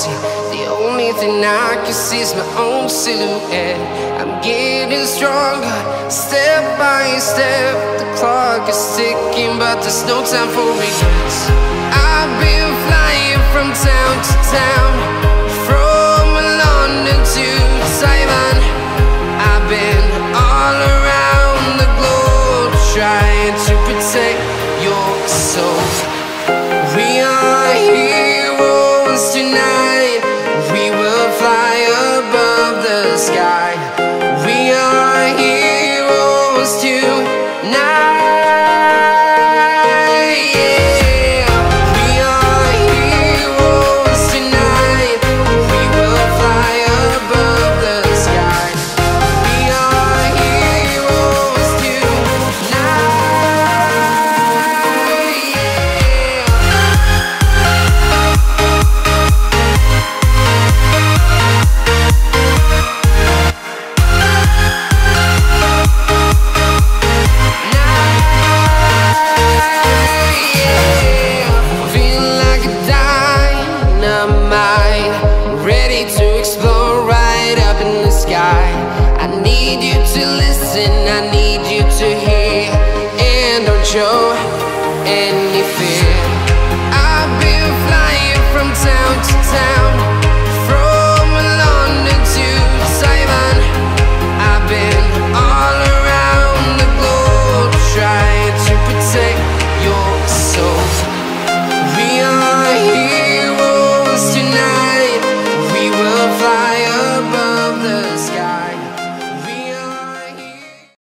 see. The only thing I can see is my own silhouette. I'm getting stronger, step by step. The clock is ticking, but there's no time for regrets. I've been flying from town to town, from London to Taiwan. I've been all around the globe, trying to protect your soul. We are heroes tonight. We will fly above the sky. We are heroes tonight. Yeah. We are heroes tonight. We will fly above the sky. We are heroes tonight. Ready to explore right up in the sky. I need you to listen, I need you to hear, and don't show. And